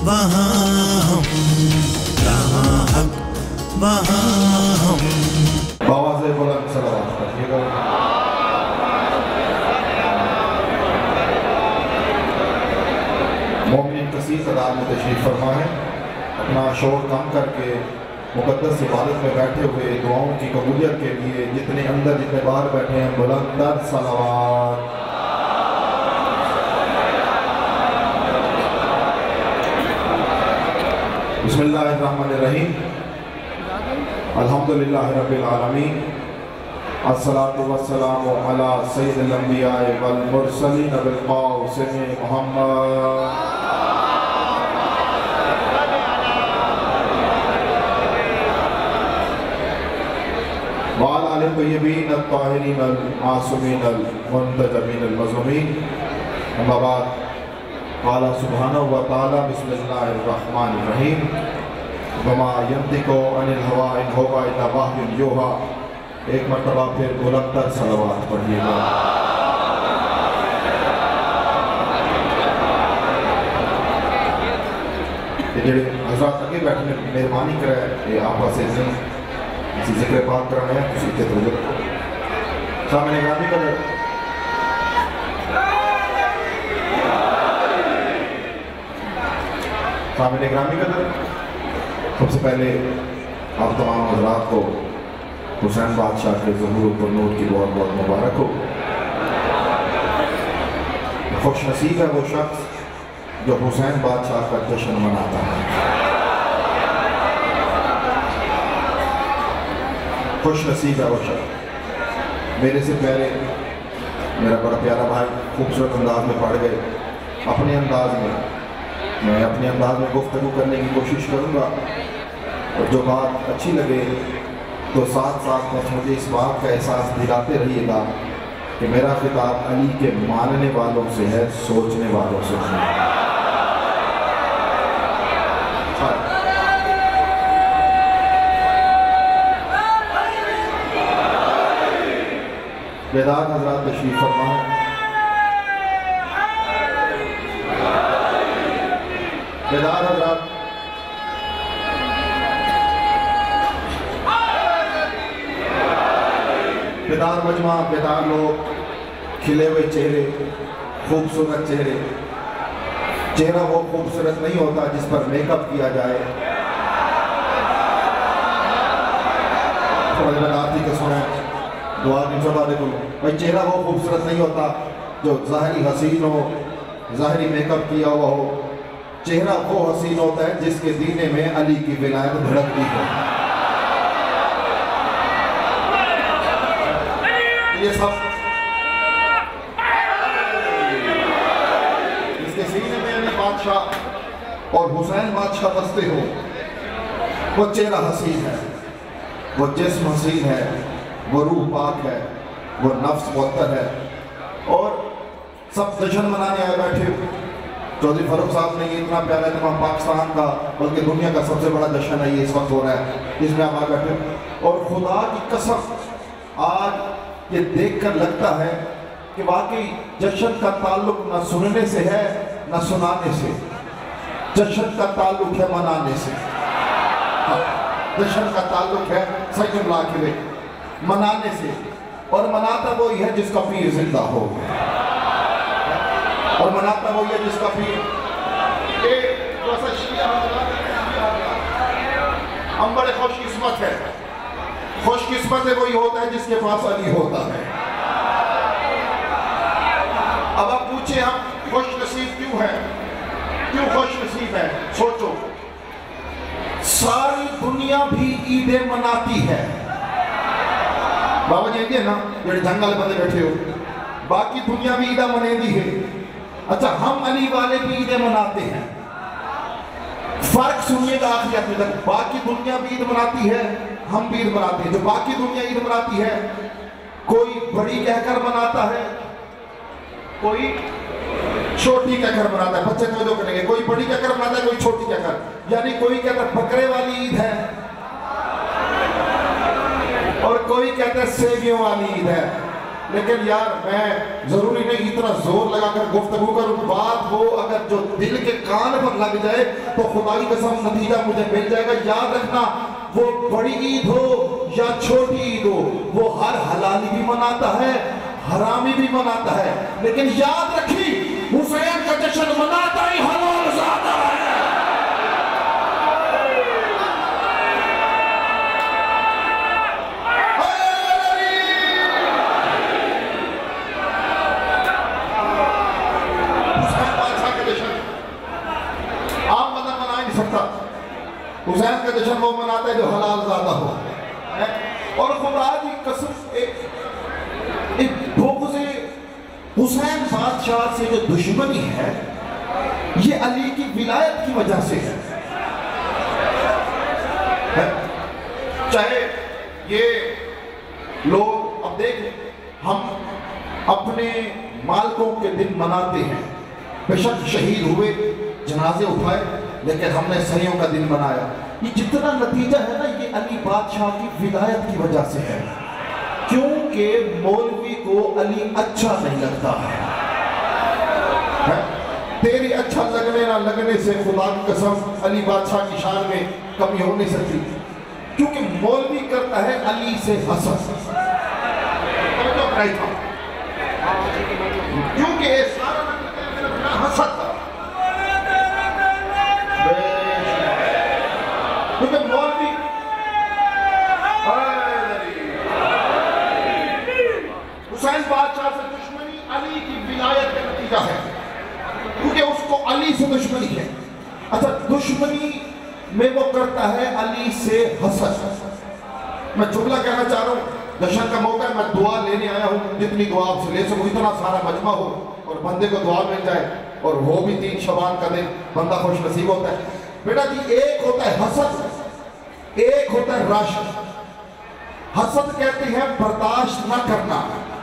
वहाँ हम, जहाँ हक वहाँ हम। आवाज़ बुलंद सलावत पढ़िएगा। मोमिन कसीर तादाद में तशरीफ़ फरमा है। अपना शोर कम करके मुक़द्दस इबादत में बैठे हुए दुआओं की कबूलियत के लिए जितने अंदर जितने बाहर बैठे हैं बुलंद तर सलावत। बिस्मिल्लाहिर्रहमानिर्रहीम। अल्हम्दुलिल्लाहि रब्बिल आलमीन। अस्सलातु वस्सलामु अला सय्यिदिल अंबिया वल मुरसलीन बिल क़ासिम मुहम्मद। वाल आले तय्यबीन अत्ताहिरीन अल मासूमीन अल मुंतजमीन अल मज़लूमीन। अम्मा बाद क़ाला सुब्हानहु व तआला बिस्मिल्लाहिर्रहमानिर्रहीम। वमा यंतिक़ु अनिल हवा इन हुवा इल्ला वह्युन यूहा। एक मरतबा फिर बुलंद तर सलावत पढ़िएगा। जेड़े हज़रात अगे बैठने मेहरबानी करे ये आपस से जिक्र पाक कराने हैं किसी के तवज्जो रखो। सामने ग्रामी कदर सामने ग्रामी कदर सबसे पहले आप तमाम हज़रात को हुसैन बादशाह के ज़हूर व नूर की बहुत बहुत मुबारक हो। खुश नसीब है वो शख्स जो हुसैन बादशाह का जश्न मनाता है। खुश नसीब है वो शख्स। मेरे से पहले मेरा बड़ा प्यारा भाई खूबसूरत अंदाज में पढ़ गए। अपने अंदाज में मैं अपने अंदाज में गुफ्तगू करने की कोशिश करूँगा और जो बात अच्छी लगे तो साथ साथ बस मुझे इस बात का एहसास दिलाते रहिएगा कि मेरा खिताब अली के मानने वालों से है, सोचने वालों से नहीं। बेदार हज़रात तशरीफ़ फरमा। बेदार हज़रात बेदार मजमा, बेदार लोग, खिले हुए चेहरे, खूबसूरत चेहरे। चेहरा वो खूबसूरत नहीं होता जिस पर मेकअप किया जाए। आरती को सुना दुआ की सदा देखो भाई, चेहरा वो खूबसूरत नहीं होता जो ज़ाहिरी हसीन हो, ज़ाहिरी मेकअप किया हुआ हो। चेहरा वो हसीन होता है जिसके सीने में अली की विलायत धड़कती है। ये सब इसके सीने में अली बादशाह और हुसैन बादशाह बसते हो। वो चेहरा हसीन है, वो जिस्म हसीन है, वो रूह पाक है, वो नफ्स मुअत्तर है। और सब जश्न मनाने आए बैठे। चौधरी फारूक साहब ने ये इतना प्यारा तमाम पाकिस्तान का बल्कि दुनिया का सबसे बड़ा जश्न है ये इस वक्त हो रहा है जिसमें आप आ बैठे। और खुदा की कसम आज ये देखकर लगता है कि वाकई जश्न का ताल्लुक न सुनने से है न सुनाने से। जश्न का ताल्लुक है मनाने से। जश्न का ताल्लुक है सही जुमला के लिए मनाने से। और मनाता वो ही है जिसका पीर जिंदा हो, और मनाता वो ही है जिसका पीर। हम बड़े खुशकिस्मत है। खुशकिस्मत है वही होता है जिसके पास अली होता है। अब आप पूछे हम खुश नसीब क्यों है, क्यों खुश नसीब है? सोचो, सारी दुनिया भी ईदें मनाती है। बाबा जी ना जो जंगल बंदे बैठे हो, बाकी दुनिया भी ईदा मनेदी है। अच्छा, हम अली वाले भी ईदें मनाते हैं। फर्क सुनिएगा आखिरत में तक। बाकी दुनिया भी ईद मनाती है, हम भी ईद मनाते हैं। जो बाकी दुनिया ईद मनाती है, कोई बड़ी कहकर मनाता है, कोई छोटी कहकर मनाता है। बच्चे तो करेंगे, कोई बड़ी कहकर मनाता है, कोई छोटी कहकर। यानी कोई कहता है बकरे वाली ईद है और कोई कहता है सेवियों वाली ईद है। لیکن یار میں ضروری نہیں اتنا زور لگا کر گفتگو کروں، بات وہ اگر جو دل کے کان پر لگ جائے تو خدا کی قسم نتیجہ مجھے مل جائے گا۔ یاد رکھنا، وہ بڑی عید ہو یا چھوٹی عید ہو، وہ ہر حلالی بھی مناتا ہے، حرامی بھی مناتا ہے، لیکن یاد رکھی حسین کا جشن مناتا ہی حلال زادہ ہے۔ حسین کا جشن وہ مناتا ہے جو حلال زادہ ہو، اور خدا کی قسم ایک بغض حسین بادشاہ سے جو دشمنی ہے یہ علی کی ولایت کی وجہ سے ہے۔ چاہے یہ لوگ اب دیکھیں، ہم اپنے مالکوں کے دن مناتے ہیں، بے شک شہید ہوئے، جنازے اٹھائے، لیکن ہم نے صحیحوں کا دن منایا۔ یہ جتنا نتیجہ ہے نا یہ علی بادشاہ کی ولایت کی وجہ سے ہے، کیونکہ مولوی کو علی اچھا نہیں لگتا ہے۔ تیری اچھا لگنے نہ لگنے سے خدا کی قسم علی بادشاہ کی شان میں کمی ہو نہیں سکتی، کیونکہ مولوی کرتا ہے علی سے حسد، کیونکہ سارا حسد تھا، کیونکہ مولوی حسین بادشاہ سے دشمنی علی کی ولایت کا نتیجہ ہے، کیونکہ اس کو علی سے دشمنی ہے۔ اچھا، دشمنی میں وہ کرتا ہے علی سے حسد۔ میں جملہ کہنا چاہ رہا ہوں، جشن کا موقع ہے، میں دعا لینے آیا ہوں، جتنی دعا آپ سے لے سکوں، اتنا سارا مجمع ہو اور بندے کو دعا مل جائے، اور وہ بھی 3 شعبان کا دن، بندہ خوش نصیب ہوتا ہے۔ بیٹا جی، ایک ہوتا ہے حسد، ایک ہوتا ہے رشک۔ حسد کہتے ہیں برداشت نہ کرنا،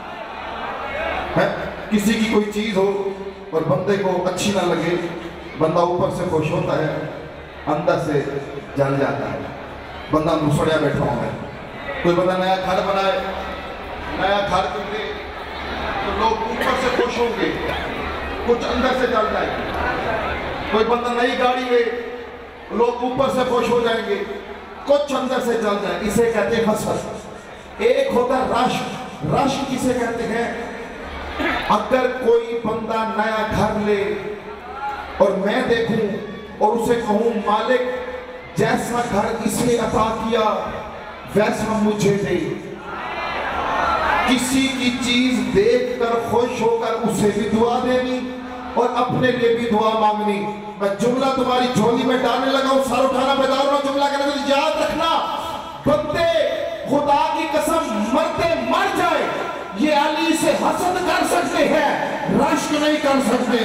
کسی کی کوئی چیز ہو اور بندے کو اچھی نہ لگے، بندہ اوپر سے خوش ہوتا ہے، اندر سے جل جاتا ہے، بندہ مسڑیا بیٹھا ہوں ہے۔ کوئی بندہ نیا گھر بنائے، نیا گھر کرتے تو لوگ اوپر سے خوش ہوں گے، کچھ اندر سے جل جائے گے۔ کوئی بندہ نئی گاڑی لے، لوگ اوپر سے خوش ہو جائیں گے، کچھ اندر سے جل جائے، اسے کہتے ہیں حسد۔ ایک ہوتا ہے رشک۔ رشک کسے کہتے ہیں؟ اگر کوئی بندہ نیا گھر لے اور میں دیکھوں اور اسے کہوں مالک جیسا گھر اسے عطا کیا ویسا مجھے دے، کسی کی چیز دیکھ کر خوش ہو کر اسے بھی دعا دینی اور اپنے لیے بھی دعا مانگنی۔ میں جملہ تمہاری جھولی میں ڈالنے لگا ہوں، سر اٹھانا بیدار ہونا، جملہ کہنے تو یاد رکھنا، بندے خدا کی قسم مرتے مر جائے یہ علی سے حسد کر سکتے ہیں، رشک نہیں کر سکتے۔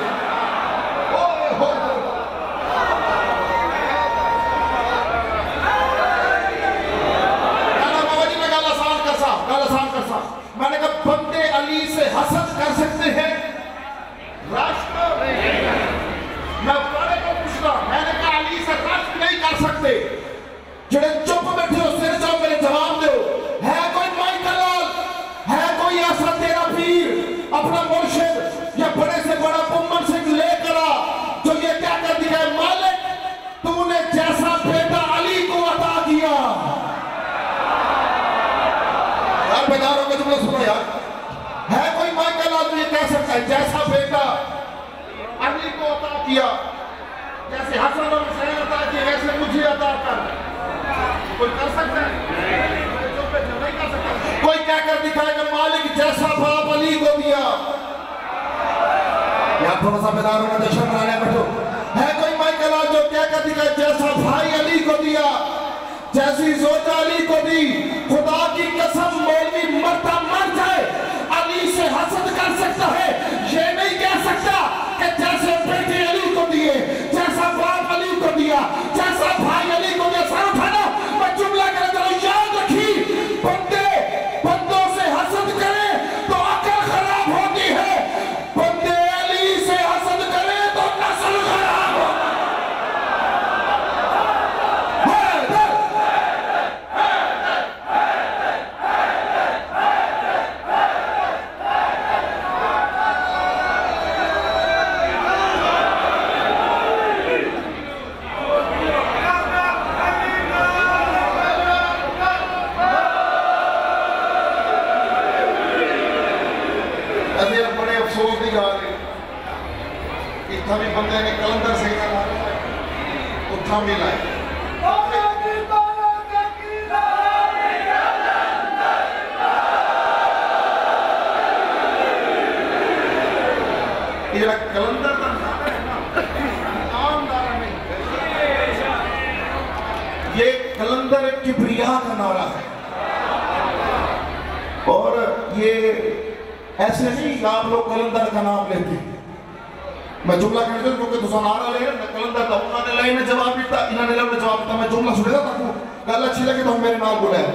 میں نے کہا بندے علی سے حسد کر سکتے ہیں، رشک نہیں۔ میں بڑے کو پوچھنا، میں نے کہا علی سے رشک نہیں کر سکتے۔ جڑے چپ بیٹھے ہو سر چاہو میرے جواب دے ہو، ہے کوئی مائی کلال، ہے کوئی ایسا تیرا پیر، اپنا مرشد یا بڑے سے بڑا پمن سنگھ لے کرا جو یہ کیا کر دیا ہے، مالک تو نے جیسا بیٹا علی کو عطا کیا۔ یار بیدار ہو کے جملہ سنو یار، ہے کوئی مائی کلال جو یہ کہہ سکتا ہے جیسا بیٹا علی کو عطا کیا، جیسے حسن اور حسین عطا کیا ویسے مجھے عطا کر؟ کوئی کر سکتا ہے؟ کوئی کہہ کر دکھائے کہ مالک جیسا باپ علی کو دیا؟ یار تھوڑا سا بیدار ہونا، جشن منانے بیٹھو۔ ہے کوئی مائی کلال جو کہہ کر دکھائے جیسا بھائی علی کو دیا، جیسی زوجہ علی کو دی؟ خدا کی قسم مولوی مرتا مر جائے علی سے حسد کر سکتا ہے، یہ نہیں کہہ سکتا کہ جیسے بیٹے علی کو دیے، جیسا باپ علی کو دیا، جیسا بھائی علی کو دیا۔ سر اٹھانا، میں جملہ کہنا چاہوں، یاد رکھی بندے بندوں سے حسد کریں تو عقل خراب ہوتی ہے، بندے علی سے حسد کریں تو نسل خراب ہوتی ہے۔ جتنا بھی بندے نے کلندر سے کا نعرہ ہے اتنا ملا ہے یہ کلندر کا نعرہ ہے نا عام نعرہ نہیں، یہ کلندر کبریا کا نعرہ ہے، اور یہ ایسے نہیں کہ آپ لوگ کلندر کا نام لیتے ہیں۔ میں جملہ کہتے ہیں کیونکہ دوسرا نعرہ لے میں کلندر تھا، انہوں نے لائن جواب دیتا، انہوں نے لائن جواب دیتا، میں جملہ سنے تھا تاکو گل اچھی لگے تو ہم میرے نام بولے۔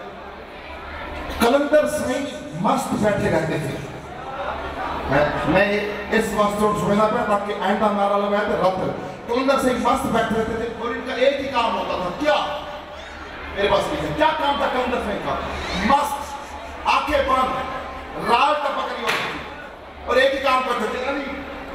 کلندر صحیح مست بیٹھے رہتے تھے، میں اس واسطے سننا پہ تاکہ آئندہ نعرہ لگائے تھے رب کلندر صحیح مست بیٹھے رہتے تھے، اور ان کا ایک ہی کام ہوتا تھا، کیا میرے پاس نہیں ہے، کیا کام تھا کلندر صحیح کا؟ مست آنکھیں بند رال ٹپک رہی ہوتی تھی اور ایک ہی کام کرتے تھے، علی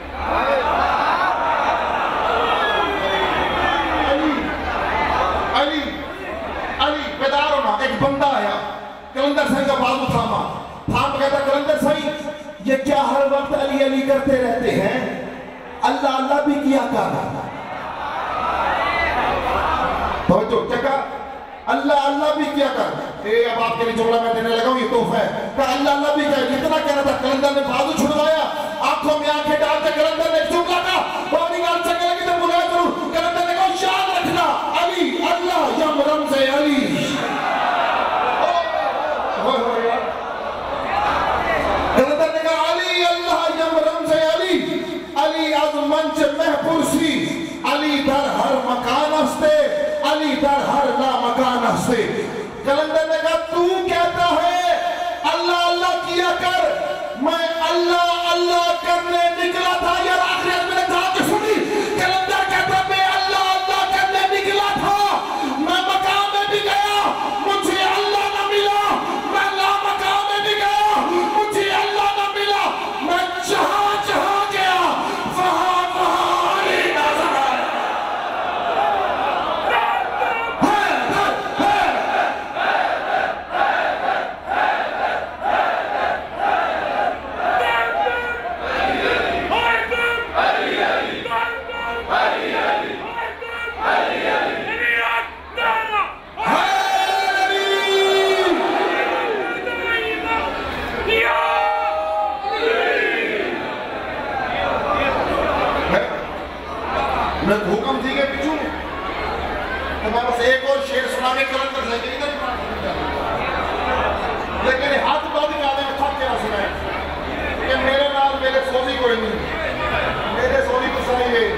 علی علی علی بیدار ہونا۔ ایک بندہ آیا کلندر صحیح کا بازو تھاما، تھام کہتا کلندر صحیح یہ کیا ہر وقت علی علی کرتے رہتے ہیں، اللہ اللہ بھی کیا کہا توجہ کیا کہا، اللہ اللہ بھی کیا کر۔ اب آپ کے لیے جملہ میں دینے لگا ہوں، یہ تحفہ ہے کہ اللہ اللہ بھی کیا، جتنا کہنا تھا کلندر نے بازو چھڑوایا، آنکھوں میں آنکھیں ڈالتے کلندر نے جملہ کا پانی گال چکے لگی تو بلایا ضرور، کلندر نے کہا یاد رکھنا علی اللہ یم رمز علی، کلندر نے کہا علی اللہ یم رمز علی، علی از منچ محپرسی، علی در ہر مکان ہستے، علی در ہر لا مکان ہستے۔ کلندر نے کہا تو کہتا ہے اللہ اللہ کیا کر، میں اللہ اللہ کرنے نکلا تھا، یا آخریت میں نے کہا کہ سنی کلندر کہتا میں اللہ اللہ کرنے نکلا تھا، میں مقام میں بھی گیا مجھے اللہ نہ ملا، میں لا مقام میں بھی گیا مجھے اللہ نہ ملا، میں جہاں جہاں گیا وہاں وہاں علی نظر آیا۔ میں حکم تھی کہ پیچھوں تو میں بس ایک اور شیر سنا کے کلندر سے ادھر ہی بنا، لیکن ہاتھ بعد ہی آنے میں تھک کے نہ سنائے کہ میرے نال میرے سوزی کوئی نہیں، میرے سوزی کو صحیح ہے۔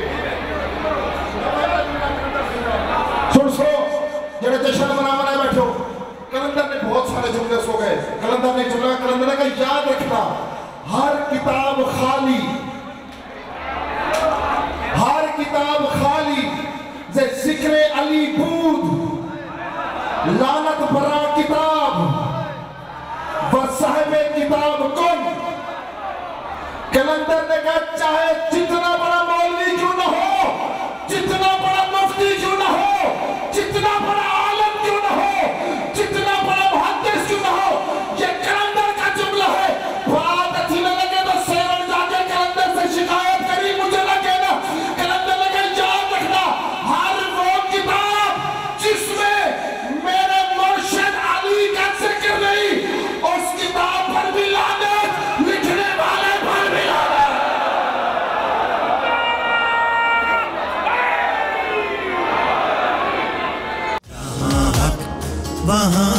سن سو جڑے جشن منانے بیٹھو، کلندر نے بہت سارے جملے سو گئے، کلندر نے جملہ کلندر نے کہا یاد رکھنا ہر کتاب خالی، ہر کتاب خالی زی ذکر علی بود، لعنت برا کتاب و صاحب کتاب کن۔ کلندر نے کہا چاہے جتنا بڑا مولوی کیوں نہ ہو، جتنا بڑا مفتی کیوں نہ ہو، جتنا بڑا عالم کیوں نہ ہو، جتنا بڑا محدث کیوں نہ ہو، یہ کلندر کا جملہ ہے۔ بات اچھی نہ لگے تو سیون جا کے کلندر سے شکایت کری مجھے نہ کہنا، کلندر نے کہا یاد رکھنا ہر وہ کتاب جس میں میرے مرشد علی کا ذکر نہیں، اس کتاب پر بھی لعنت، لکھنے والے پر بھی لعنت۔ وہاں